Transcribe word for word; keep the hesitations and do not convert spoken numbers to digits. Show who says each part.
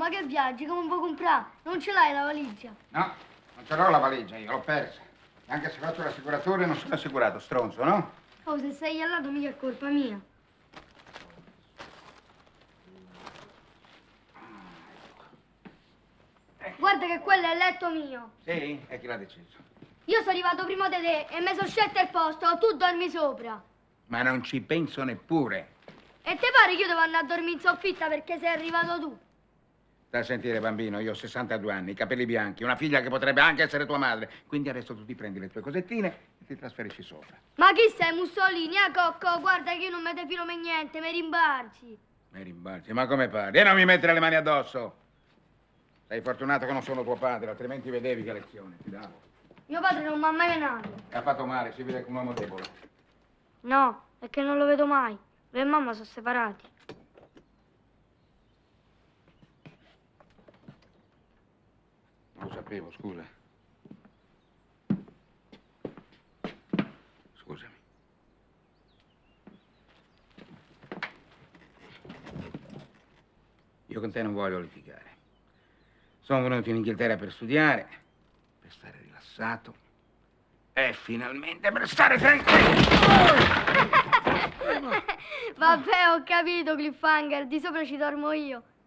Speaker 1: ma che viaggi? Come puoi comprare? Non ce l'hai la valigia?
Speaker 2: No, non ce l'ho la valigia, io l'ho persa. Anche se faccio l'assicuratore non sono assicurato, stronzo, no?
Speaker 1: Oh, se sei al lato mica è colpa mia. Guarda che quello è il letto mio.
Speaker 2: Sì? E chi l'ha deciso?
Speaker 1: Io sono arrivato prima di te e mi sono scelto il posto, tu dormi sopra.
Speaker 2: Ma non ci penso neppure.
Speaker 1: E te pare che io devo andare a dormire in soffitta perché sei arrivato tu?
Speaker 2: Da sentire, bambino, io ho sessantadue anni, capelli bianchi, una figlia che potrebbe anche essere tua madre. Quindi adesso tu ti prendi le tue cosettine e ti trasferisci sopra.
Speaker 1: Ma chi sei, Mussolini? Ah, Cocco, guarda che io non mi defilo mai niente, mi rimbarci.
Speaker 2: Mi rimbalzi, ma come parli? E non mi mettere le mani addosso. Sei fortunato che non sono tuo padre, altrimenti vedevi che lezione ti davo.
Speaker 1: Mio padre non mi ha mai venato.
Speaker 2: E ha fatto male, si vede come un uomo debole.
Speaker 1: No, è che non lo vedo mai. Lui e mamma sono separati.
Speaker 2: Non lo sapevo, scusa. Scusami. Io con te non voglio litigare. Sono venuto in Inghilterra per studiare, per stare rilassato e finalmente per stare tranquillo.
Speaker 1: Vabbè, ho capito, Cliffhanger, di sopra ci dormo io.